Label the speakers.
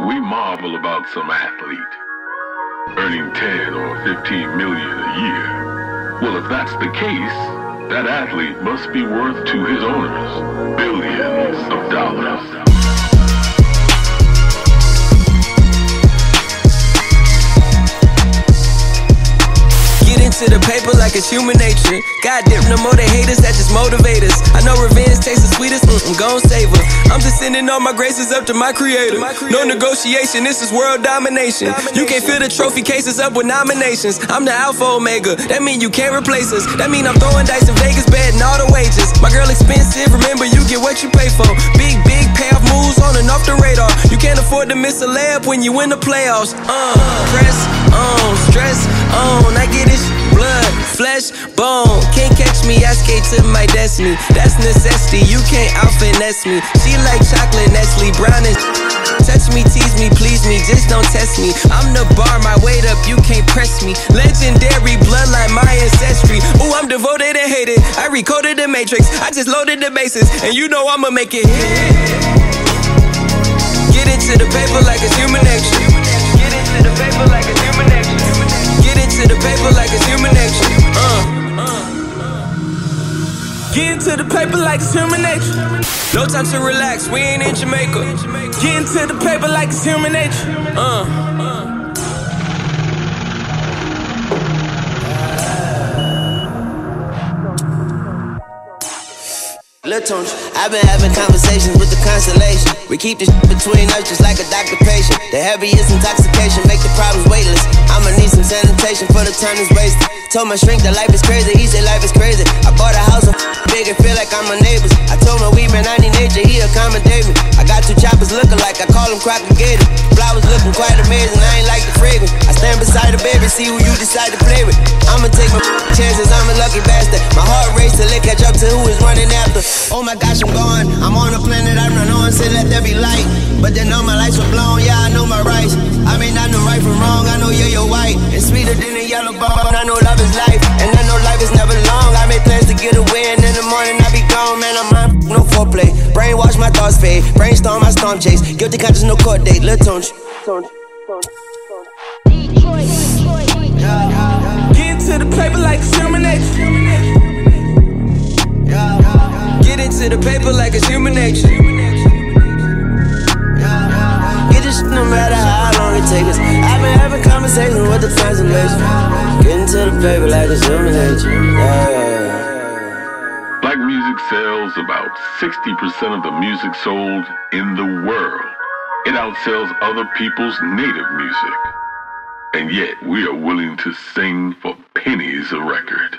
Speaker 1: We marvel about some athlete earning 10 or 15 million a year. Well, if that's the case, that athlete must be worth to his owners billions of dollars.
Speaker 2: To the paper like it's human nature. Goddamn, no more they haters, that just motivate us. I know revenge tastes the sweetest, gon' save her. I'm just sending all my graces up to my creator. No negotiation, this is world domination. You can't fill the trophy cases up with nominations. I'm the alpha omega, that mean you can't replace us. That mean I'm throwing dice in Vegas, betting all the wages. My girl expensive, remember you get what you pay for. Big payoff moves on and off the radar. You can't afford to miss a layup when you win the playoffs. Press on, stress on, I get it. Blood, flesh, bone. Can't catch me, I skate to my destiny. That's necessity, you can't out-finesse me. She like chocolate, Nestle, brown and touch me, tease me, please me, just don't test me. I'm the bar, my weight up, you can't press me. Legendary bloodline, my ancestry. Ooh, I'm devoted and hated. I recoded the matrix, I just loaded the bases, and you know I'ma make it hit. Get into the paper like it's human nature. Get into the paper like it's human nature. Get into the paper like it's human nature. Get into the paper like it's human nature. No time to relax, we ain't in Jamaica. Get into the paper like it's human nature.
Speaker 3: I've been having conversations with the constellation. We keep this between us just like a doctor-patient. The heaviest intoxication make the problems weightless. I'ma need some sanitation for the time is wasted. Told my shrink that life is crazy, he said life is crazy. I bought a house big and feel like I'm my neighbors. I told my weed man I need nature, he accommodate me. I got two choppers looking like I call them propagated. Flowers looking quite amazing, I ain't like the fragrance. I stand beside the baby, see who you decide to play with. I'ma take my chances, I'm a lucky bastard. My heart race till it catch up to who is running after. Oh my gosh, I'm gone, I'm on a planet I'm not on, say let there be light. But then all my lights were blown, yeah, I know my rights. I may not know right from wrong, I know you're white. It's sweeter than a yellow bone, I know love is life. And I know life is never long, I made plans to get away. And in the morning I be gone, man, I'm on no foreplay. Brainwash my thoughts fade, brainstorm my storm chase. Guilty conscience, no court date, Lil Tunch.
Speaker 2: Get into the paper like it's human nature. Get into the paper like it's human nature.
Speaker 3: Get this shit no matter how long it takes us. I've been having conversations with the translation. Get into the paper like it's human nature.
Speaker 1: Black music sells about 60% of the music sold in the world. It outsells other people's native music. And yet we are willing to sing for pennies a record.